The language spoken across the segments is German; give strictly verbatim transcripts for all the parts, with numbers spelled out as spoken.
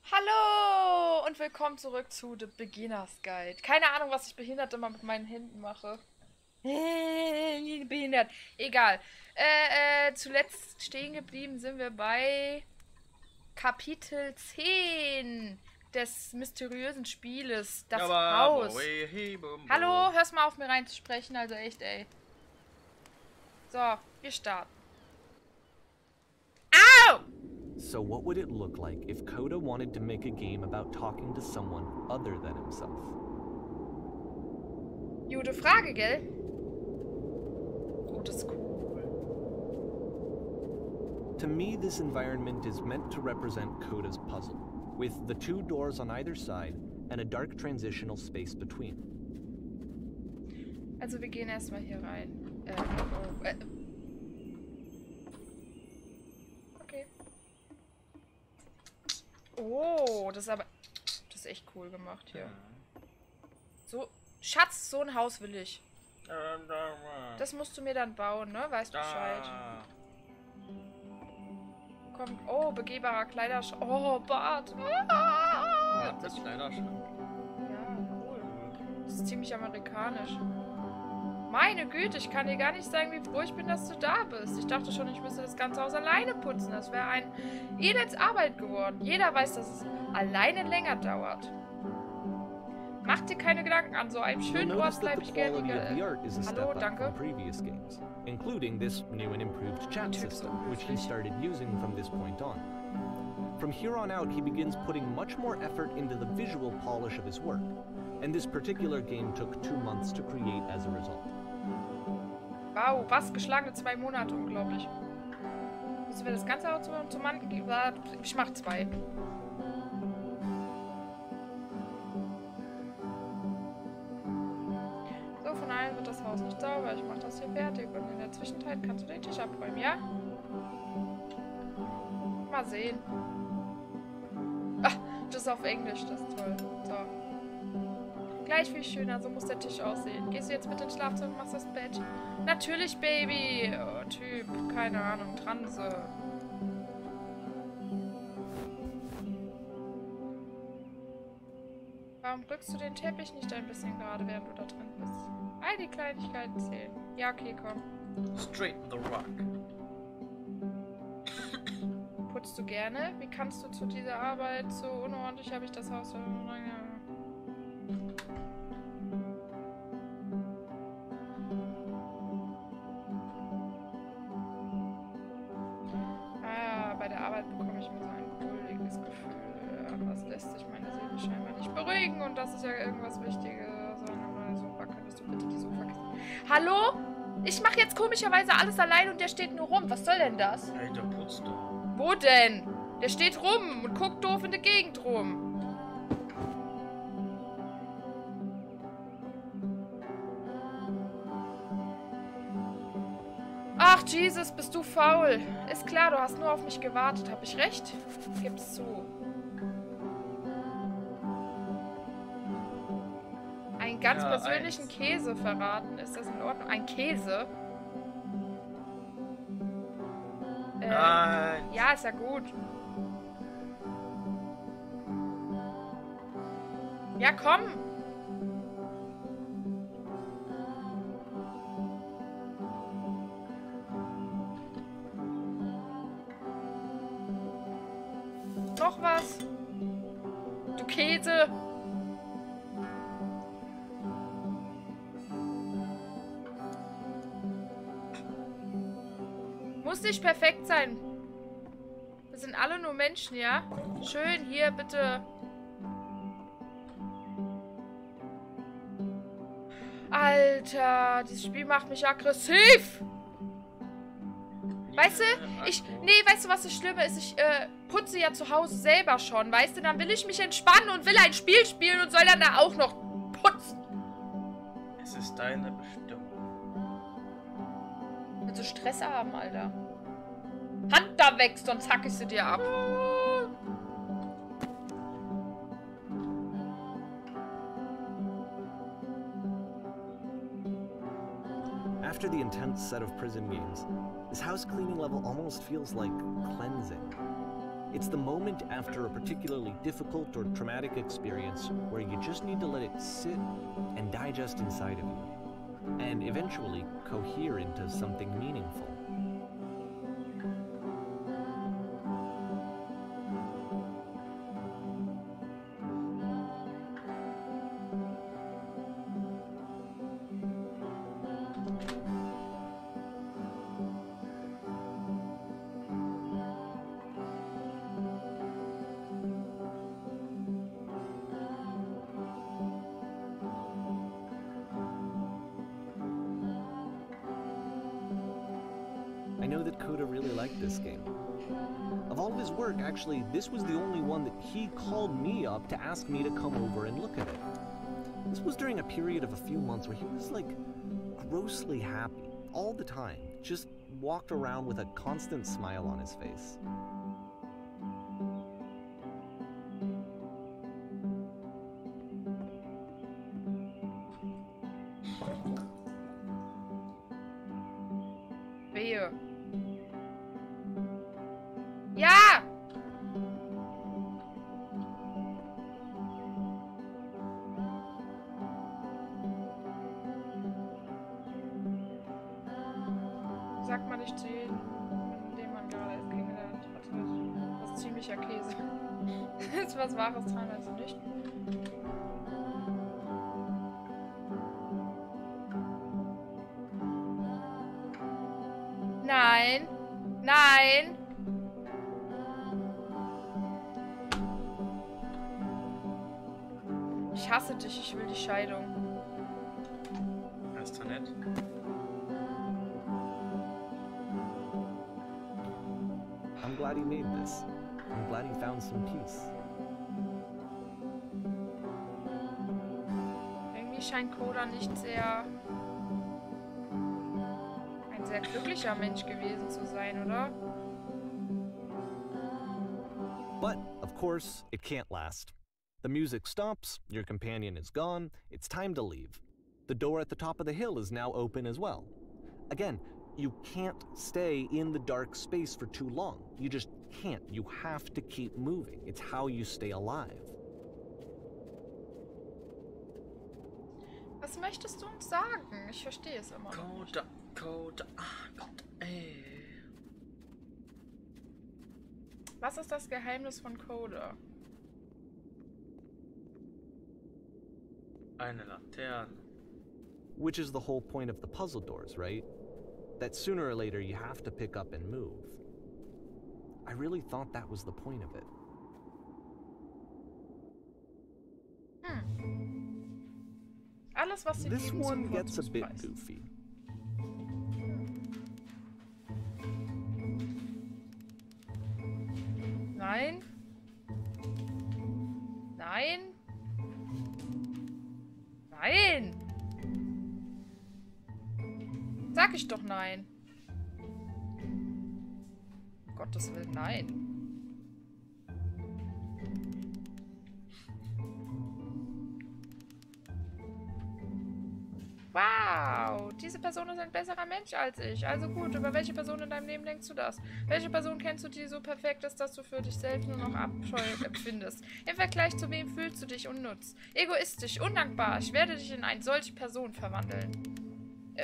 Hallo und willkommen zurück zu The Beginner's Guide. Keine Ahnung, was ich behindert immer mit meinen Händen mache. Behindert. Egal. Äh, äh, zuletzt stehen geblieben sind wir bei Kapitel zehn des mysteriösen Spieles. Das Haus. Hallo, hörst mal auf mir reinzusprechen, also echt, ey. So, wir starten. Au! So what would it look like if Coda wanted to make a game about talking to someone other than himself? Gute Frage, gell? Oh, das ist cool. To me, this environment is meant to represent Coda's puzzle, with the two doors on either side and a dark transitional space between. Also wir gehen erstmal hier rein. Äh, oh, äh. Okay. Oh, das ist aber... Das ist echt cool gemacht hier. So, Schatz, so ein Haus will ich. Das musst du mir dann bauen, ne? Weißt Bescheid. Kommt... Oh, begehbarer Kleiderschrank. Oh, Bart. Ah! Das ist Kleiderschrank. Ja, cool. Das ist ziemlich amerikanisch. Meine Güte, ich kann dir gar nicht sagen, wie froh ich bin, dass du da bist. Ich dachte schon, ich müsste das ganze Haus alleine putzen. Das wäre ein Elendsarbeit geworden. Jeder weiß, dass es alleine länger dauert. Mach dir keine Gedanken an so einem schönen Ort bleibe ich gerne. Hallo, danke. Previous games, including this new and improved chat system, which he started using from this point on. From here on out, he begins putting much more effort into the visual polish of his work, and this particular game took two months to create as a result. Wow, was? Geschlagene zwei Monate, unglaublich. Müssen wir das ganze auch zum, zum Mann geben? Ich mach zwei. So, von allen wird das Haus nicht sauber. Ich mach das hier fertig. Und in der Zwischenzeit kannst du den Tisch abräumen, ja? Mal sehen. Ach, das ist auf Englisch, das ist toll. So. Gleich viel schöner, so muss der Tisch aussehen. Gehst du jetzt mit ins Schlafzimmer und machst das Bett? Natürlich, Baby! Oh, Typ, keine Ahnung, Transe. Warum rückst du den Teppich nicht ein bisschen gerade, während du da drin bist? All die Kleinigkeiten zählen. Ja, okay, komm. Straight the rock. Putzt du gerne? Wie kannst du zu dieser Arbeit so unordentlich habe ich das Haus... Ah, bei der Arbeit bekomme ich immer so ein wohliges Gefühl. Aber es lässt sich meine Seele scheinbar nicht beruhigen und das ist ja irgendwas Wichtiges. So eine neue Sofa, könntest du bitte die Sofa... Hallo? Ich mache jetzt komischerweise alles allein und der steht nur rum. Was soll denn das? Hey, der putzt doch. Wo denn? Der steht rum und guckt doof in die Gegend rum. Ach, Jesus, bist du faul. Ist klar, du hast nur auf mich gewartet. Hab ich recht? Gib's zu. Einen ganz Ja, persönlichen eins. Käse verraten. Ist das in Ordnung? Ein Käse? Äh, Nein. ja, ist ja gut. Ja, komm. Noch was? Du Käse. Muss nicht perfekt sein. Wir sind alle nur Menschen, ja? Schön, hier, bitte. Alter, dieses Spiel macht mich aggressiv. Weißt du, ich... Nee, weißt du, was das Schlimme ist? Ich äh, putze ja zu Hause selber schon, weißt du? Dann will ich mich entspannen und will ein Spiel spielen und soll dann da auch noch putzen. Es ist deine Bestimmung. Willst du Stress haben, Alter? Hand da weg, sonst hack ich sie dir ab. After the intense set of prison games, this house cleaning level almost feels like cleansing. It's the moment after a particularly difficult or traumatic experience where you just need to let it sit and digest inside of you, and eventually cohere into something meaningful. I know that Coda really liked this game. Of all of his work, actually, this was the only one that he called me up to ask me to come over and look at it. This was during a period of a few months where he was, like, grossly happy, all the time. Just walked around with a constant smile on his face. Wehe. Ja! Sagt man nicht zu jedem, den man gerade erst kennengelernt hat. Das ist ziemlicher Käse. Ist was Wahres dran, also nicht. Nein! Nein! Ich hasse dich, ich will die Scheidung. Das ist doch nett. I'm glad he made this. I'm glad he found some peace. Irgendwie scheint Coda nicht sehr... ein sehr glücklicher Mensch gewesen zu sein, oder? But, of course, it can't last. The music stops, your companion is gone, it's time to leave. The door at the top of the hill is now open as well. Again, you can't stay in the dark space for too long. You just can't. You have to keep moving. It's how you stay alive. Was möchtest du uns sagen? Ich verstehe es immer noch nicht. Coda, Coda, ah Gott, ey. Was ist das Geheimnis von Coda? Eine Laterne. Which is the whole point of the puzzle doors, right? That sooner or later you have to pick up and move. I really thought that was the point of it. Hm. Alles, was sie This lieben, one zum gets a bit Vorzugspreis. goofy. Nein. Nein. Nein. Sag ich doch nein. Um Gottes Willen, nein. Wow, diese Person ist ein besserer Mensch als ich. Also gut, über welche Person in deinem Leben denkst du das? Welche Person kennst du, die so perfekt ist, dass du für dich selbst nur noch Abscheu empfindest? Im Vergleich zu wem fühlst du dich unnütz? Egoistisch, undankbar. Ich werde dich in eine solche Person verwandeln. Äh.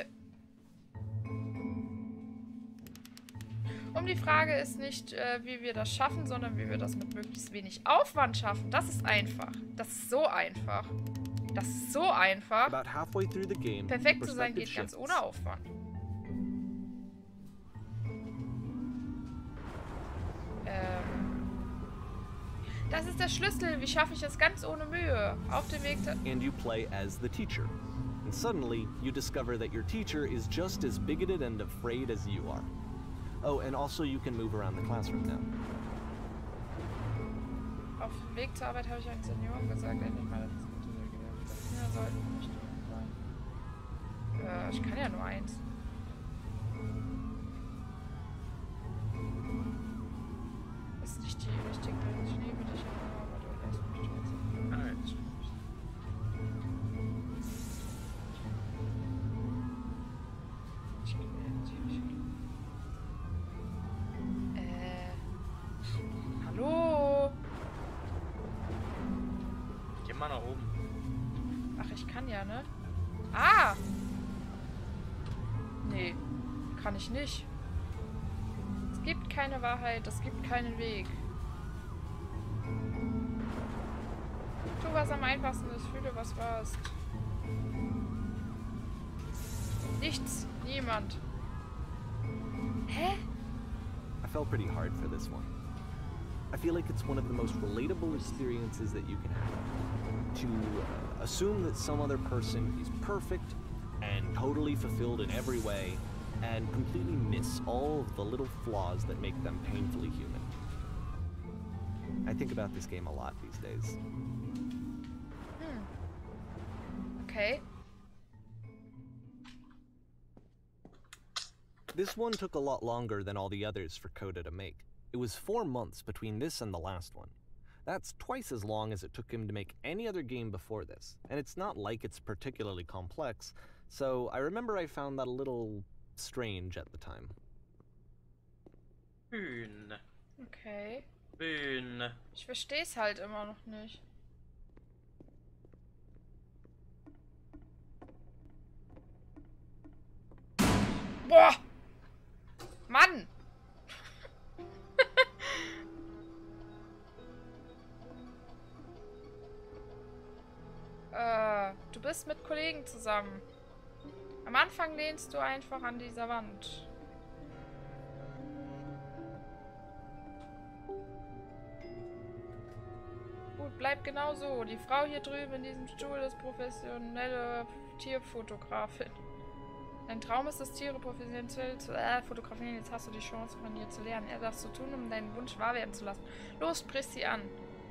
Um die Frage ist nicht, äh, wie wir das schaffen, sondern wie wir das mit möglichst wenig Aufwand schaffen. Das ist einfach. Das ist so einfach. Das ist so einfach. About halfway through the game, Perfekt zu sein perspective geht ganz shifts. ohne Aufwand. Ähm. Das ist der Schlüssel. Wie schaffe ich es ganz ohne Mühe? Auf dem Weg... And you play as the teacher. And suddenly, you discover that your teacher is just as bigoted and afraid as you are. Oh, and also you can move around the classroom now. Auf dem Weg zur Arbeit habe ich einen Senioren gesagt, endlich mal das ist gute Wege. Kinder sollten nicht sein. Äh, ich kann ja nur eins. Das ist nicht die richtige. Ich liebe dich, aber du lässt mich trotzdem. Ah, jetzt. Ich quäle dich. Äh. Hallo? ich kann ja, ne? Ah! Nee, kann ich nicht. Es gibt keine Wahrheit, es gibt keinen Weg. Tu, was am einfachsten ist, fühle, was wahr ist. Nichts, niemand. Hä? I felt pretty hard for this one. I feel like it's one of the most relatable experiences that you can have. To uh, assume that some other person is perfect and totally fulfilled in every way, and completely miss all of the little flaws that make them painfully human. I think about this game a lot these days. Hm. Okay. This one took a lot longer than all the others for Coda to make. It was four months between this and the last one. That's twice as long as it took him to make any other game before this, and it's not like it's particularly complex, so I remember I found that a little strange at the time. Bühn. Okay. Bühn. Ich verstehe es halt immer noch nicht. Boah! Mann! äh, du bist mit Kollegen zusammen. Am Anfang lehnst du einfach an dieser Wand. Gut, bleib genau so. Die Frau hier drüben in diesem Stuhl ist professionelle Tierfotografin. Dein Traum ist es, Tiere professionell zu äh, fotografieren. Jetzt hast du die Chance, von ihr zu lernen. Er das zu tun, um deinen Wunsch wahr werden zu lassen. Los, sprich sie an.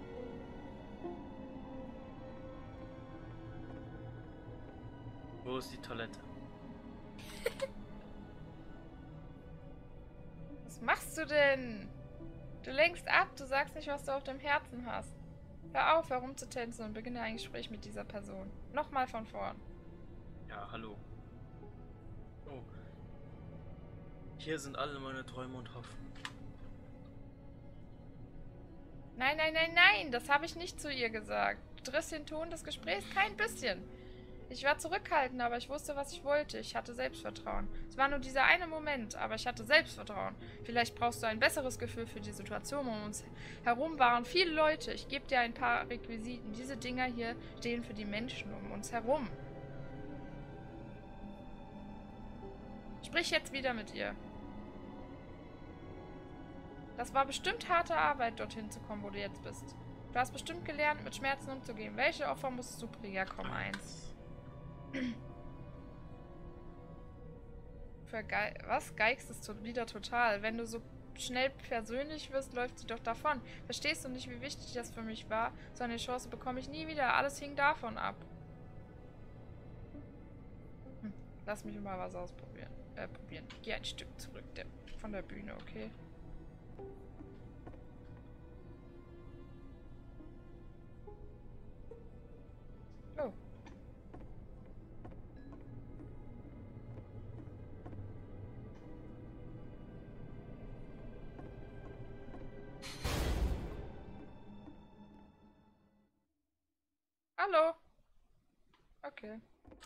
Wo ist die Toilette? Was machst du denn? Du lenkst ab, du sagst nicht, was du auf dem Herzen hast. Hör auf, herumzutänzen und beginne ein Gespräch mit dieser Person. Nochmal von vorn. Ja, hallo. Oh. Hier sind alle meine Träume und Hoffnungen. Nein, nein, nein, nein, das habe ich nicht zu ihr gesagt. Du triffst den Ton des Gesprächs kein bisschen. Ich war zurückhaltend, aber ich wusste, was ich wollte. Ich hatte Selbstvertrauen. Es war nur dieser eine Moment, aber ich hatte Selbstvertrauen. Vielleicht brauchst du ein besseres Gefühl für die Situation. Um uns herum waren viele Leute. Ich gebe dir ein paar Requisiten. Diese Dinger hier stehen für die Menschen um uns herum. Sprich jetzt wieder mit ihr. Das war bestimmt harte Arbeit, dorthin zu kommen, wo du jetzt bist. Du hast bestimmt gelernt, mit Schmerzen umzugehen. Welche Opfer musstest du bringen? Ja, komm, eins. Für Ge Was? Geigst ist to wieder total. Wenn du so schnell persönlich wirst, läuft sie doch davon. Verstehst du nicht, wie wichtig das für mich war? So eine Chance bekomme ich nie wieder. Alles hing davon ab. Hm. Lass mich mal was ausprobieren. Äh, probieren. Geh ein Stück zurück der, von der Bühne, okay? Oh. Hallo. Okay.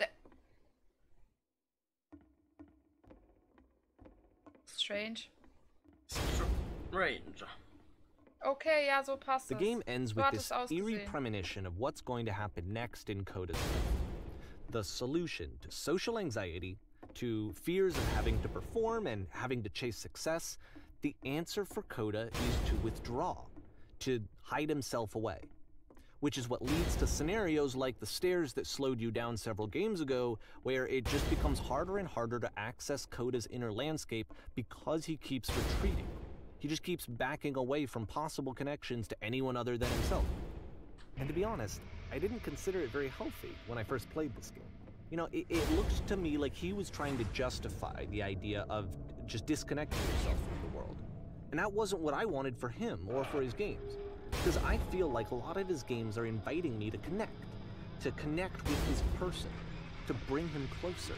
Strange. Strange. Okay, ja, so passt The es. game ends So with hat this es eerie ausgesehen. premonition of what's going to happen next in Coda's life. The solution to social anxiety, to fears of having to perform and having to chase success, the answer for Coda is to withdraw, to hide himself away. Which is what leads to scenarios like the stairs that slowed you down several games ago, where it just becomes harder and harder to access Coda's inner landscape because he keeps retreating. He just keeps backing away from possible connections to anyone other than himself. And to be honest, I didn't consider it very healthy when I first played this game. You know, it, it looked to me like he was trying to justify the idea of just disconnecting yourself from the world. And that wasn't what I wanted for him or for his games. Because I feel like a lot of his games are inviting me to connect. To connect with his person. To bring him closer.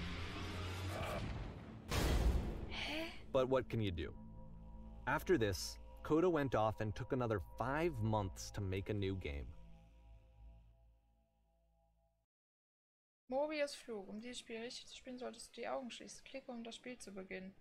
But what can you do? After this, Coda went off and took another five months to make a new game. Mobius Flug. Um dieses Spiel richtig zu spielen, solltest du die Augen schließen. Klicke, um das Spiel zu beginnen.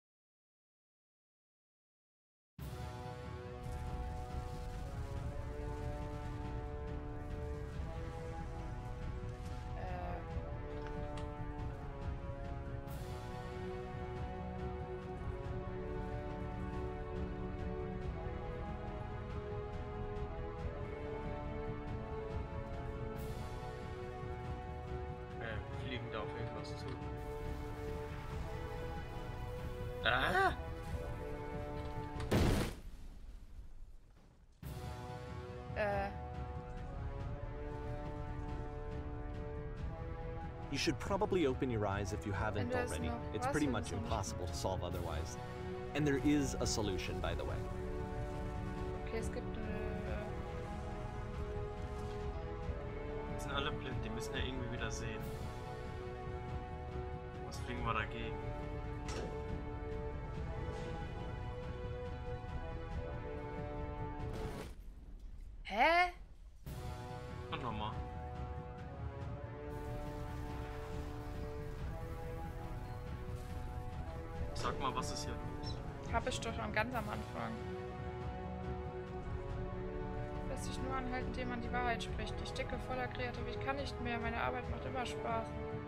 Da auf irgendwas zu. Ah! Äh. You should probably open your eyes if you haven't And there's already. no It's pretty possible much solution. impossible to solve otherwise. And there is a solution, by the way. Okay, es gibt eine. Die sind alle blind, die müssen ja irgendwie wieder sehen. Was fliegen wir dagegen? Hä? Und nochmal. Sag mal, was ist hier los? Hab ich doch schon ganz am Anfang. Lässt sich nur anhalten, indem man die Wahrheit spricht. Ich stecke voller Kreativität. Ich kann nicht mehr. Meine Arbeit macht immer Spaß.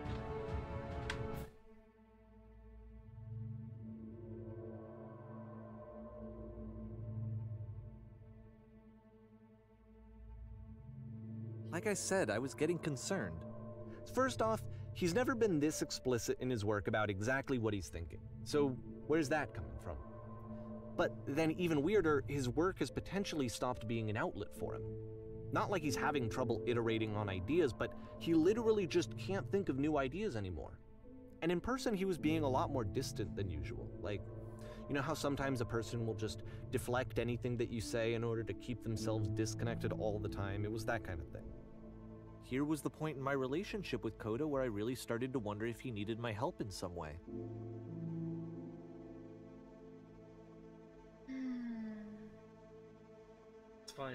Like I said, I was getting concerned. First off, he's never been this explicit in his work about exactly what he's thinking. So where's that coming from? But then even weirder, his work has potentially stopped being an outlet for him. Not like he's having trouble iterating on ideas, but he literally just can't think of new ideas anymore. And in person, he was being a lot more distant than usual. Like, you know how sometimes a person will just deflect anything that you say in order to keep themselves disconnected all the time? It was that kind of thing. Here was the point in my relationship with Coda where I really started to wonder if he needed my help in some way. Zwei.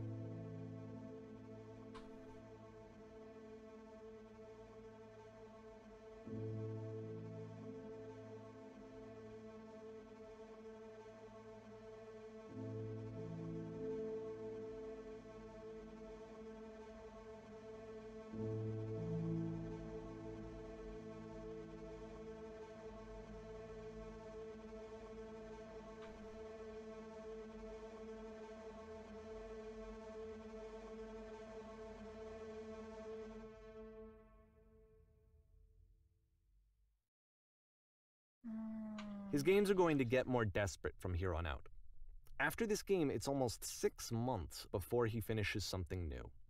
His games are going to get more desperate from here on out. After this game, it's almost six months before he finishes something new.